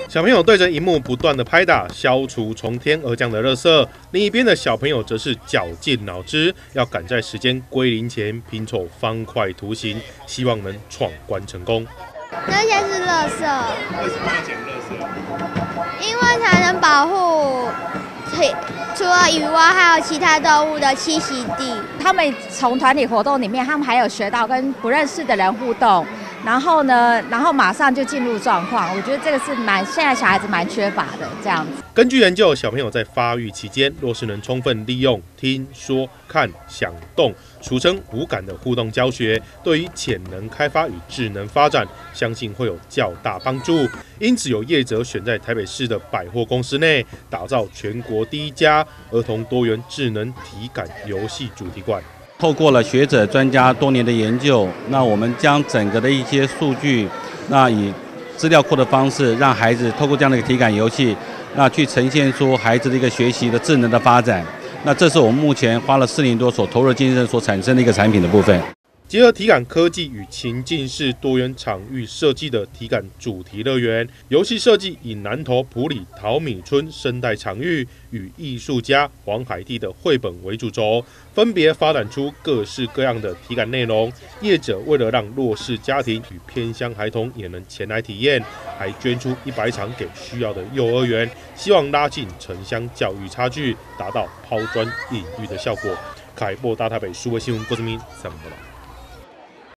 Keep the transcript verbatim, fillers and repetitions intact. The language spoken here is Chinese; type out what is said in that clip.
小朋友对着荧幕不断的拍打，消除从天而降的垃圾；另一边的小朋友则是绞尽脑汁，要赶在时间归零前拼凑方块图形，希望能闯关成功。 那些是垃圾。 为什么要捡垃圾？ 因为才能保护除了鱼蛙，还有其他动物的栖息地。 他们从团体活动里面，他们还有学到跟不认识的人互动，然后呢，然后马上就进入状况。我觉得这个是蛮现在小孩子蛮缺乏的这样子。 根据研究，小朋友在发育期间，若是能充分利用听说看想动，俗称五感的互动教学，对于潜能开发与智能发展，相信会有较大帮助。因此，有业者选在台北市的百货公司内，打造全国第一家儿童多元智能体感游戏主题馆。 透过了学者专家多年的研究，那我们将整个的一些数据，那以资料库的方式，让孩子透过这样的一个体感游戏，那去呈现出孩子的一个学习的智能的发展。那这是我们目前花了四年多所投入精神所产生的一个产品的部分。 结合体感科技与情境式多元场域设计的体感主题乐园，游戏设计以南投埔里桃米村生态场域与艺术家黄海蒂的绘本为主轴，分别发展出各式各样的体感内容。业者为了让弱势家庭与偏乡孩童也能前来体验，还捐出一百场给需要的幼儿园，希望拉近城乡教育差距，达到抛砖引玉的效果。凯播大台北数位新闻郭志明三报道。